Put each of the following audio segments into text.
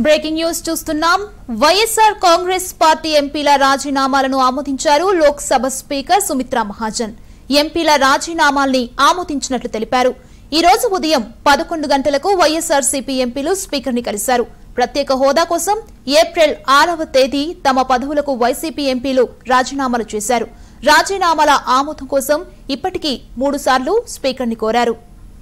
Breaking news చూస్తున్నాం. YSR Congress party ఎంపీల రాజీనామాలను ఆమోదించారు లోక్ సభ స్పీకర్ సుమిత్రా మహాజన్. ఎంపీల రాజీనామాల్ని ఆమోదించినట్లు తెలిపారు. ఈ రోజు ఉదయం 11 గంటలకు వైఎస్ఆర్సీపీ ఎంపీలు స్పీకర్ ని కలిశారు. ప్రత్యేక హోదా కోసం ఏప్రిల్ 6వ తేదీ తమ పదవులకు వైసీపీ ఎంపీలు రాజీనామాలు చేశారు. రాజీనామాల ఆమోదం కోసం ఇప్పటికీ 3 సార్లు స్పీకర్ ని కోరారు.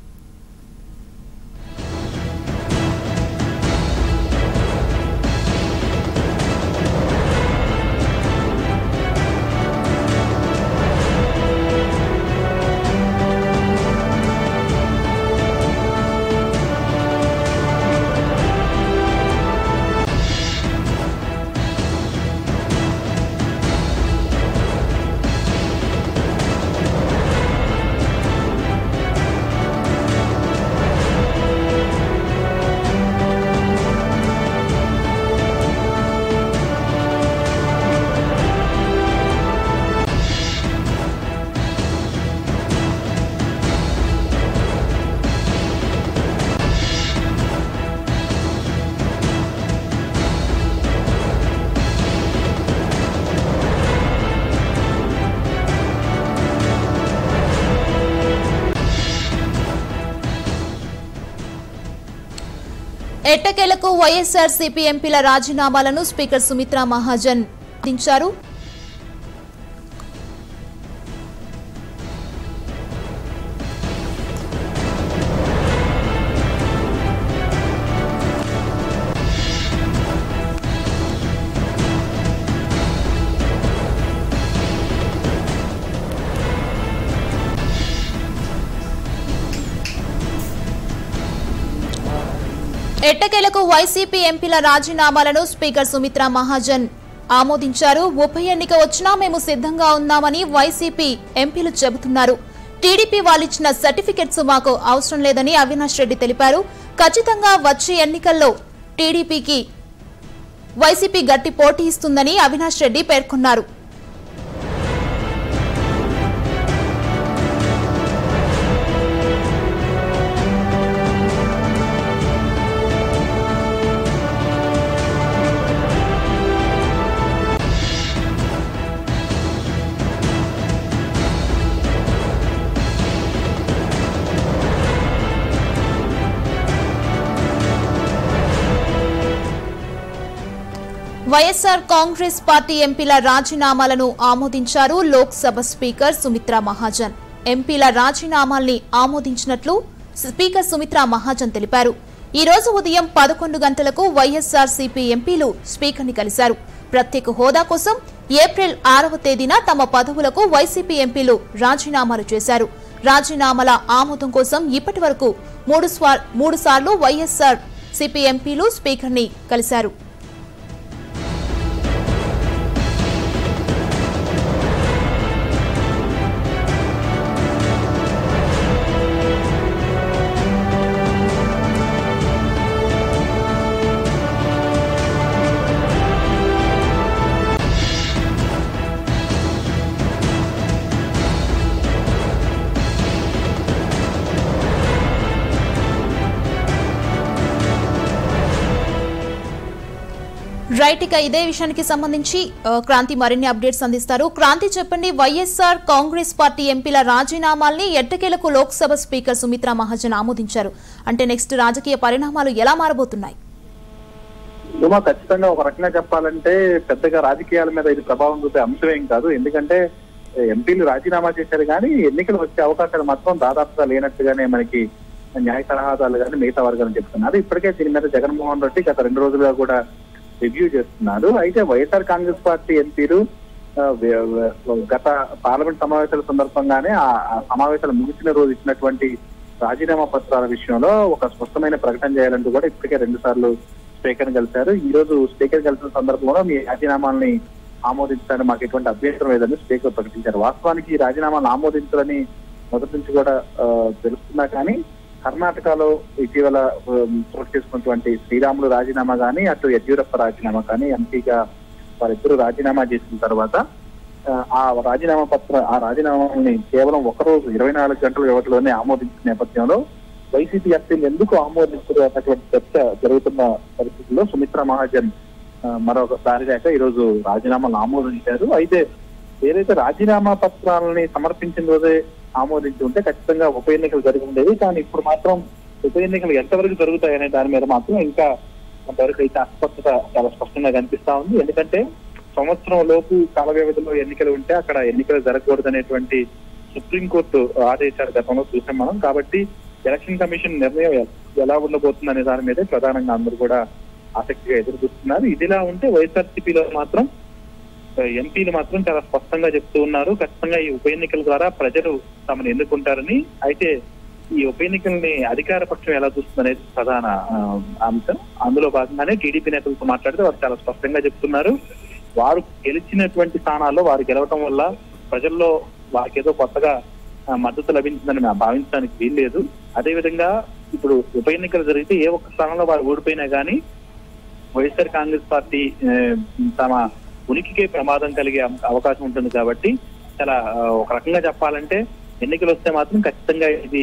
ఎట్టకేలకు వైఎస్ఆర్సీపీ ఎంపీల రాజీనామాలను స్పీకర్ సుమిత్రా మహాజన్ ఆమోదించారు. ఎట్టకేలకు వైసీపీ ఎంపీల రాజీనామాలను స్పీకర్ సుమిత్రా మహాజన్ ఆమోదించారు. ఉప ఎన్నిక వచ్చినా మేము సిద్ధంగా ఉన్నామని వైసీపీ ఎంపీలు చెబుతున్నారు. టీడీపీ వాళ్ళిచ్చిన సర్టిఫికెట్స్ మాకు అవసరం లేదని అవినాష్ రెడ్డి తెలిపారు. ఖచ్చితంగా వచ్చే ఎన్నికల్లో టీడీపీకి వైసీపీ గట్టి పోటీ ఇస్తుందని అవినాష్ రెడ్డి పేర్కొన్నారు. వైఎస్ఆర్ కాంగ్రెస్ పార్టీ ఎంపీల రాజీనామాలను ఆమోదించారు లోక్ సభ స్పీకర్ సుమిత్రా మహాజన్. ఎంపీల రాజీనామాల్ని ఆమోదించినట్లు స్పీకర్ సుమిత్రా మహాజన్ తెలిపారు. ఈ రోజు ఉదయం 11 గంటలకు వైఎస్ఆర్సీపీ ఎంపీలు స్పీకర్ ని కలిశారు. ప్రత్యేక హోదా కోసం ఏప్రిల్ 6వ తేదీన తమ పదవులకు వైసీపీ ఎంపీలు రాజీనామాలు చేశారు. రాజీనామాల ఆమోదం కోసం ఇప్పటి వరకు 3 సార్లు వైఎస్ఆర్సీపీ ఎంపీలు స్పీకర్ ని కలిశారు. రైట్, ఇక ఇదే విషయానికి సంబంధించి క్రాంతి మరిన్ని అప్డేట్స్ అందిస్తారు. క్రాంతి, చెప్పండి, వైఎస్ఆర్ కాంగ్రెస్ పార్టీ ఎంపీల రాజీనామాల్ని ఎట్టకేలకు లోక్సభ స్పీకర్ సుమిత్రా మహాజన్ ఆమోదించారు. అంటే నెక్స్ట్ రాజకీయ పరిణామాలు ఎలా మారబోతున్నాయి? ఖచ్చితంగా ఒక రకంగా చెప్పాలంటే పెద్దగా రాజకీయాల మీద ఇది ప్రభావం చూపే అంశం ఏం కాదు. ఎందుకంటే ఎంపీలు రాజీనామా చేశారు కానీ ఎన్నికలు వచ్చే అవకాశాలు మాత్రం దాదాపుగా లేనట్టుగానే మనకి న్యాయ సలహాదారులు కానీ మిగతా వర్గాలు చెప్తున్నారు. ఇప్పటికే దీని మీద జగన్మోహన్ రెడ్డి గత 2 రోజులుగా కూడా రివ్యూ చేస్తున్నారు. అయితే వైఎస్ఆర్ కాంగ్రెస్ పార్టీ ఎంపీలు గత పార్లమెంట్ సమావేశాల సందర్భంగానే ఆ సమావేశాలు ముగిసిన రోజు ఇచ్చినటువంటి రాజీనామా పత్రాల విషయంలో ఒక స్పష్టమైన ప్రకటన చేయాలంటూ కూడా ఇప్పటికే 2 సార్లు స్పీకర్ కలిశారు. ఈ రోజు స్పీకర్ కలిసిన సందర్భంలో మీ రాజీనామాల్ని ఆమోదించడానికి మాకు ఎటువంటి అభ్యంతరం లేదని స్పీకర్ ప్రకటించారు. వాస్తవానికి ఈ రాజీనామాలను ఆమోదించాలని మొదటి నుంచి కూడా తెలుస్తున్నా కానీ కర్ణాటకలో ఇటీవల చోటు చేసుకున్నటువంటి శ్రీరాములు రాజీనామా కానీ అటు యడ్యూరప్ప రాజీనామా కానీ ఎంపీగా వారిద్దరూ రాజీనామా చేసిన తర్వాత ఆ రాజీనామాని కేవలం ఒకరోజు 24 గంటల వ్యవధిలోనే ఆమోదించిన నేపథ్యంలో వైసీపీ ఎంపీలు ఎందుకు ఆమోదించరు అన్నటువంటి చర్చ జరుగుతున్న పరిస్థితుల్లో సుమిత్రా మహాజన్ మరొక దారి లేక ఈ రోజు రాజీనామాను ఆమోదించారు. అయితే ఏదైతే రాజీనామా పత్రాలని సమర్పించిన రోజే ఆమోదించి ఉంటే ఖచ్చితంగా ఉప ఎన్నికలు జరిగి ఉండేది. కానీ ఇప్పుడు మాత్రం ఉప ఎన్నికలు ఎంతవరకు జరుగుతాయనే దాని మీద మాత్రం ఇంకా కొంతవరకు అయితే అస్పష్టత చాలా స్పష్టంగా కనిపిస్తా ఉంది. ఎందుకంటే సంవత్సరం లోపు కాల వ్యవధిలో ఎన్నికలు ఉంటే అక్కడ ఎన్నికలు జరగకూడదనేటువంటి సుప్రీంకోర్టు ఆదేశాలు గతంలో చూసాం మనం. కాబట్టి ఎలక్షన్ కమిషన్ నిర్ణయం ఎలా ఉండబోతుంది అనే దాని మీదే ప్రధానంగా అందరూ కూడా ఆసక్తిగా ఎదురు చూస్తున్నారు. ఇదిలా ఉంటే వైఎస్ఆర్సీపీలో మాత్రం ఎంపీలు మాత్రం చాలా స్పష్టంగా చెప్తూ ఉన్నారు, ఖచ్చితంగా ఈ ఉప ఎన్నికల ద్వారా ప్రజలు తమను ఎన్నుకుంటారని. అయితే ఈ ఉప ఎన్నికల్ని అధికార పక్షం ఎలా చూస్తుందనేది ప్రధాన అంశం. అందులో భాగంగానే టీడీపీ నేతలతో మాట్లాడితే వారు చాలా స్పష్టంగా చెప్తున్నారు, వారు గెలిచినటువంటి స్థానాల్లో వారు గెలవటం వల్ల ప్రజల్లో వారికి ఏదో కొత్తగా మద్దతు లభించిందని మేము భావించడానికి వీల్లేదు. అదేవిధంగా ఇప్పుడు ఉప ఎన్నికలు జరిగితే ఏ ఒక్క స్థానంలో వారు ఓడిపోయినా కానీ వైఎస్ఆర్ కాంగ్రెస్ పార్టీ తమ ఉనికికే ప్రమాదం కలిగే అవకాశం ఉంటుంది. కాబట్టి చాలా ఒక రకంగా చెప్పాలంటే ఎన్నికలు వస్తే మాత్రం ఖచ్చితంగా ఇది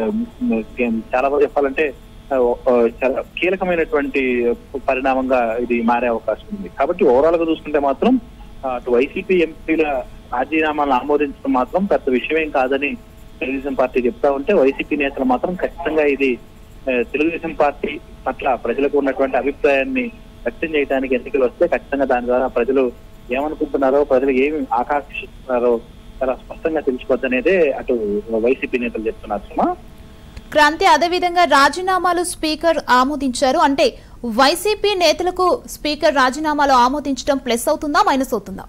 చాలా వరకు చెప్పాలంటే చాలా కీలకమైనటువంటి పరిణామంగా ఇది మారే అవకాశం ఉంది. కాబట్టి ఓవరాల్ గా చూసుకుంటే మాత్రం అటు వైసీపీ ఎంపీల రాజీనామాలను ఆమోదించడం మాత్రం పెద్ద విషయమేం కాదని తెలుగుదేశం పార్టీ చెప్తా ఉంటే, వైసీపీ నేతలు మాత్రం ఖచ్చితంగా ఇది తెలుగుదేశం పార్టీ పట్ల ప్రజలకు ఉన్నటువంటి అభిప్రాయాన్ని వ్యక్తం చేయడానికి ఎన్నికలు వస్తే ఖచ్చితంగా దాని ద్వారా ప్రజలు ఏమనుకుంటున్నారో, ప్రజలు ఏమి ఆకాంక్షిస్తున్నారో చాలా స్పష్టంగా తెలిసిపోద్ది అనేదే అటు వైసీపీ నేతలు చెప్తున్నారు. సుమా క్రాంతి, అదేవిధంగా రాజీనామాలు స్పీకర్ ఆమోదించారు అంటే వైసీపీ నేతలకు స్పీకర్ రాజీనామాలు ఆమోదించడం ప్లస్ అవుతుందా మైనస్ అవుతుందా?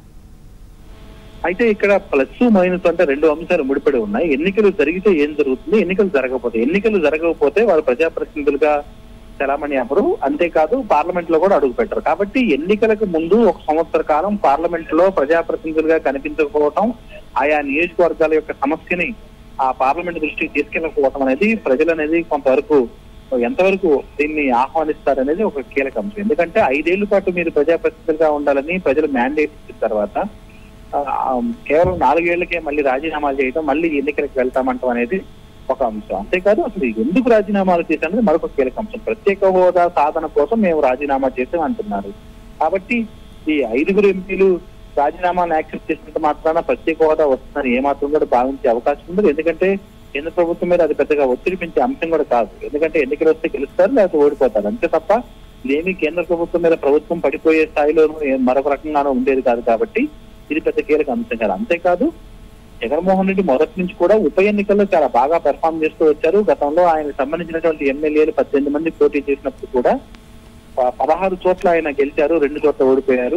అయితే ఇక్కడ ప్లస్ మైనస్ అంటే రెండు అంశాలు ముడిపడి ఉన్నాయి. ఎన్నికలు జరిగితే ఏం జరుగుతుంది, ఎన్నికలు జరగకపోతే వారు ప్రజాప్రతినిధులుగా చలామణి అవ్వరు, అంతేకాదు పార్లమెంట్ లో కూడా అడుగు పెట్టరు. కాబట్టి ఎన్నికలకు ముందు ఒక సంవత్సర కాలం పార్లమెంట్ లో ప్రజాప్రతినిధులుగా కనిపించకపోవటం, ఆయా నియోజకవర్గాల యొక్క సమస్యని ఆ పార్లమెంట్ దృష్టికి తీసుకెళ్లకపోవటం అనేది ప్రజలు అనేది కొంతవరకు ఎంతవరకు దీన్ని ఆహ్వానిస్తారనేది ఒక కీలక అంశం. ఎందుకంటే 5 ఏళ్ల పాటు మీరు ప్రజాప్రతినిధులుగా ఉండాలని ప్రజలు మ్యాండేట్ ఇచ్చిన తర్వాత కేవలం 4 ఏళ్లకే మళ్ళీ రాజీనామాలు చేయడం, మళ్ళీ ఎన్నికలకు వెళ్తామంటాం అనేది ఒక అంశం. అంతేకాదు అసలు ఎందుకు రాజీనామాలు చేశారనేది మరొక కీలక అంశం. ప్రత్యేక హోదా సాధన కోసం మేము రాజీనామా చేసాం అంటున్నారు. కాబట్టి ఈ 5 ఎంపీలు రాజీనామాను యాక్సెప్ట్ చేసినంత మాత్రాన ప్రత్యేక హోదా వస్తుందని ఏమాత్రం కూడా భావించే అవకాశం ఉండదు. ఎందుకంటే కేంద్ర ప్రభుత్వం మీద అది పెద్దగా ఒత్తిడి పెంచే అంశం కూడా కాదు. ఎందుకంటే ఎన్నికలు వస్తే గెలుస్తారు, లేకపోతే ఓడిపోతారు, అంతే తప్ప లేని కేంద్ర ప్రభుత్వం మీద ప్రభుత్వం పడిపోయే స్థాయిలోనూ మరొక రకంగానూ ఉండేది కాదు. కాబట్టి ఇది పెద్ద కీలక అంశం కాదు. అంతేకాదు జగన్మోహన్ రెడ్డి మొదటి నుంచి కూడా ఉప ఎన్నికల్లో చాలా బాగా పెర్ఫామ్ చేస్తూ వచ్చారు. గతంలో ఆయనకు సంబంధించినటువంటి ఎమ్మెల్యేలు 18 మంది పోటీ చేసినప్పుడు కూడా 16 చోట్ల ఆయన గెలిచారు, 2 చోట్ల ఓడిపోయారు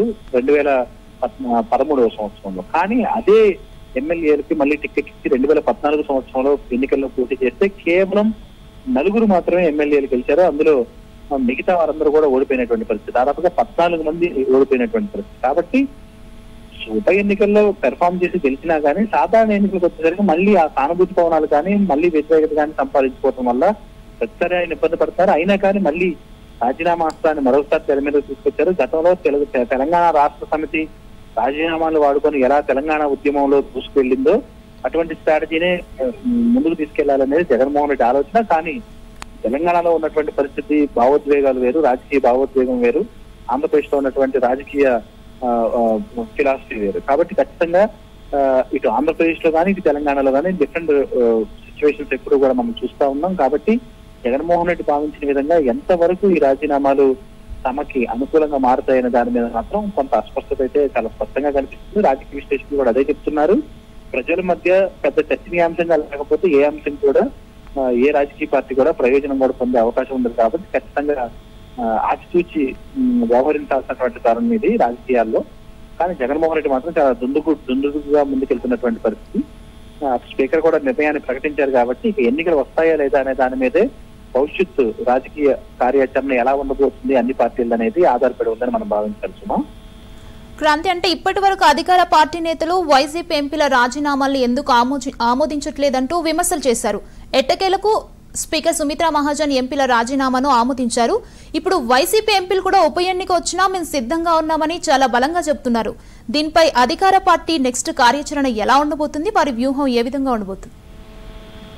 2013వ సంవత్సరంలో. కానీ అదే ఎమ్మెల్యేలకి మళ్ళీ టికెట్ ఇచ్చి 2014 సంవత్సరంలో ఎన్నికల్లో పోటీ చేస్తే కేవలం 4 మాత్రమే ఎమ్మెల్యేలు గెలిచారు. అందులో మిగతా వారందరూ కూడా ఓడిపోయినటువంటి పరిస్థితి, దాదాపుగా 14 మంది ఓడిపోయినటువంటి పరిస్థితి. కాబట్టి ఉప ఎన్నికల్లో పెర్ఫామ్ చేసి గెలిచినా కానీ సాధారణ ఎన్నికలకు వచ్చేసరికి మళ్ళీ ఆ సానుభూతి పవనాలు కానీ మళ్ళీ వ్యతిరేకత కానీ సంపాదించుకోవడం వల్ల ప్రతిసారి ఆయన ఇబ్బంది పడతారు. అయినా కానీ మళ్ళీ రాజీనామా అస్త్రాన్ని మరోసారి తెర మీద తీసుకొచ్చారు. గతంలో తెలంగాణ రాష్ట్ర సమితి రాజీనామాలు వాడుకొని ఎలా తెలంగాణ ఉద్యమంలో దూసుకెళ్లిందో అటువంటి స్ట్రాటజీనే ముందుకు తీసుకెళ్లాలనేది జగన్మోహన్ రెడ్డి ఆలోచన. కానీ తెలంగాణలో ఉన్నటువంటి పరిస్థితి, భావోద్వేగాలు వేరు, రాజకీయ భావోద్వేగం వేరు, ఆంధ్రప్రదేశ్ లో ఉన్నటువంటి రాజకీయ ఫిలాసఫీ వేరు. కాబట్టి ఖచ్చితంగా ఇటు ఆంధ్రప్రదేశ్ లో కానీ ఇటు తెలంగాణలో కానీ డిఫరెంట్ సిచ్యువేషన్స్ ఎప్పుడు కూడా మనం చూస్తా ఉన్నాం. కాబట్టి జగన్మోహన్ రెడ్డి భావించిన విధంగా ఎంతవరకు ఈ రాజీనామాలు తమకి అనుకూలంగా మారుతాయనే దాని మీద మాత్రం కొంత అస్పష్టత అయితే చాలా స్పష్టంగా కనిపిస్తుంది. రాజకీయ విశ్లేషకులు కూడా అదే చెప్తున్నారు. ప్రజల మధ్య పెద్ద చర్చనీయాంశంగా లేకపోతే ఏ అంశం కూడా ఏ రాజకీయ పార్టీ కూడా ప్రయోజనం కూడా పొందే అవకాశం ఉండదు. కాబట్టి ఖచ్చితంగా ఆచితూచి వ్యవహరించాల్సినటువంటి తరుణం ఇది రాజకీయాల్లో. కానీ జగన్మోహన్ రెడ్డి మాత్రం చాలా దుందుడుగా ముందుకెళ్తున్నటువంటి పరిస్థితి. స్పీకర్ కూడా నిర్ణయాన్ని ప్రకటించారు. కాబట్టి ఇక ఎన్నికలు వస్తాయా లేదా అనే దాని మీదే భవిష్యత్తు రాజకీయ కార్యాచరణ ఎలా ఉండబోతుంది అన్ని పార్టీలు అనేది ఆధారపడి ఉందని మనం భావించాలి. సుమా క్రాంతి, అంటే ఇప్పటి వరకు అధికార పార్టీ నేతలు వైసీపీ ఎంపీల రాజీనామాల్ని ఎందుకు ఆమోదించట్లేదంటూ విమర్శలు చేశారు. ఎట్టకేలకు స్పీకర్ సుమిత్రా మహాజన్ ఎంపీల రాజీనామాను ఆమోదించారు. ఇప్పుడు వైసీపీ ఎంపీలు కూడా ఉప ఎన్నిక వచ్చినా మేము సిద్ధంగా ఉన్నామని చాలా బలంగా చెప్తున్నారు. దీనిపై అధికార పార్టీ నెక్స్ట్ కార్యాచరణ ఎలా ఉండబోతుంది, వారి వ్యూహం ఏ విధంగా ఉండబోతుంది?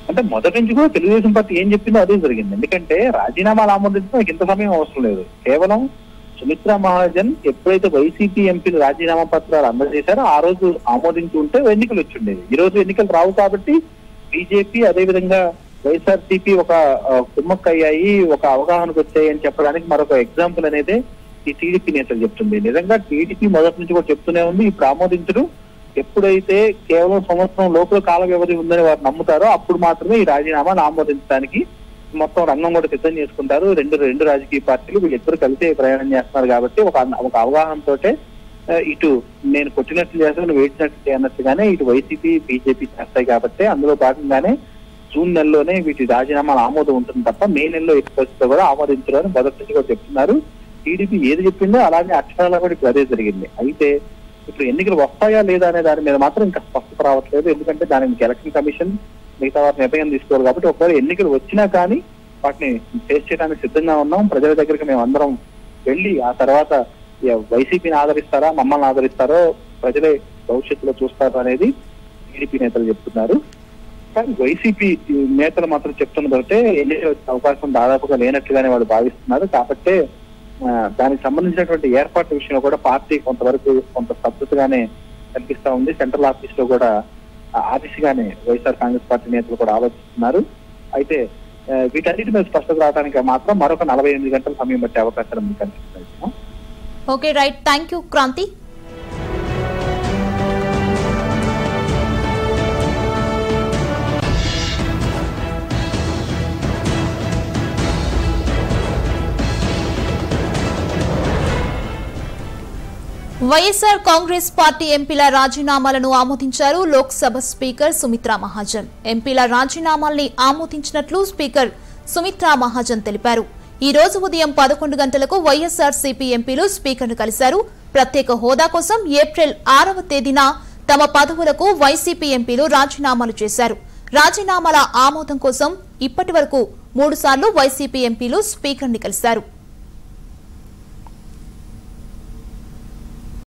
అంటే మొదటి నుంచి కూడా తెలుగుదేశం పార్టీ ఏం చెప్పిందో అదే జరిగింది. ఎందుకంటే రాజీనామాలు ఆమోదించడానికి ఇంత సమయం అవసరం లేదు. కేవలం సుమిత్రా మహాజన్ ఎప్పుడైతే వైసీపీ ఎంపీలు రాజీనామా పత్రాలు అందజేశారో ఆ రోజు ఆమోదించి ఉంటే ఎన్నికలు వచ్చి ఉండేవి. ఈ రోజు ఎన్నికలు రావు కాబట్టి బీజేపీ అదేవిధంగా వైఎస్ఆర్సీపీ ఒక కుమ్మక్కయ్యాయి, ఒక అవగాహనకు వచ్చాయి అని చెప్పడానికి మరొక ఎగ్జాంపుల్ అనేది ఈ టీడీపీ నేతలు చెప్తుంది. నిజంగా టీడీపీ మొదటి నుంచి కూడా చెప్తూనే ఉంది, ఇప్పుడు ఆమోదించడం ఎప్పుడైతే కేవలం సంవత్సరం లోపల కాల వ్యవధి ఉందని వారు నమ్ముతారో అప్పుడు మాత్రమే ఈ రాజీనామాను ఆమోదించడానికి మొత్తం రంగం కూడా సిద్ధం చేసుకుంటారు. రెండు రాజకీయ పార్టీలు వీళ్ళిద్దరు కలిసి ప్రయాణం చేస్తున్నారు కాబట్టి ఒక అవగాహనతో ఇటు నేను కొట్టినట్లు చేస్తాను, నువ్వు వేసినట్లు చేయనట్టుగానే ఇటు వైసీపీ బీజేపీ చేస్తాయి కాబట్టి అందులో భాగంగానే జూన్ నెలలోనే వీటి రాజీనామాల ఆమోదం ఉంటుంది తప్ప మే నెలలో ఎట్టి పరిస్థితిలో కూడా ఆమోదించరు అని మొదటి నుంచి కూడా చెప్తున్నారు. టీడీపీ ఏది చెప్పిందో అలాగే అక్షరాల కూడా ఇప్పుడు అదే జరిగింది. అయితే ఇప్పుడు ఎన్నికలు వస్తాయా లేదా అనే దాని మీద మాత్రం ఇంకా స్పష్టత రావట్లేదు. ఎందుకంటే దానికి ఎలక్షన్ కమిషన్ మిగతా వారి నిర్ణయం తీసుకోవాలి కాబట్టి ఒకవేళ ఎన్నికలు వచ్చినా కానీ వాటిని ఫేస్ చేయడానికి సిద్ధంగా ఉన్నాం. ప్రజల దగ్గరికి మేము అందరం వెళ్ళి ఆ తర్వాత వైసీపీని ఆదరిస్తారా మమ్మల్ని ఆదరిస్తారో ప్రజలే భవిష్యత్తులో చూస్తారు అనేది టీడీపీ నేతలు చెప్తున్నారు. కానీ వైసీపీ నేతలు మాత్రం చెప్తున్నదంటే ఎన్నికలు వచ్చే అవకాశం దాదాపుగా లేనట్లుగానే వాళ్ళు భావిస్తున్నారు. కాబట్టి దానికి సంబంధించినటువంటి ఏర్పాట్ల విషయంలో కూడా పార్టీ కొంతవరకు కొంత స్తబ్దతగానే కనిపిస్తా ఉంది. సెంట్రల్ ఆఫీస్ లో కూడా ఆ దిశగానే వైఎస్ఆర్ కాంగ్రెస్ పార్టీ నేతలు కూడా ఆలోచిస్తున్నారు. అయితే వీటన్నిటి మీద స్పష్టత రావడానికి మాత్రం మరొక 48 గంటల సమయం పట్టే అవకాశాలు మీకు కనిపిస్తాయి. Okay right, thank you Kranti. YSR Congress party ఎంపీల రాజీనామాలను ఆమోదించారు లోక్ సభ స్పీకర్ సుమిత్రా మహాజన్. ఎంపీల రాజీనామాల్ని ఆమోదించినట్లు స్పీకర్ సుమిత్రా మహాజన్ తెలిపారు. ఈ రోజు ఉదయం 11 గంటలకు వైఎస్ఆర్సీపీ ఎంపీలు స్పీకర్ను కలిశారు. ప్రత్యేక హోదా కోసం ఏప్రిల్ 6వ తేదీన తమ పదవులకు వైసీపీ ఎంపీలు రాజీనామాలు చేశారు. రాజీనామాల ఆమోదం కోసం ఇప్పటి వరకు 3 సార్లు వైసీపీ ఎంపీలు స్పీకర్ని కలిశారు.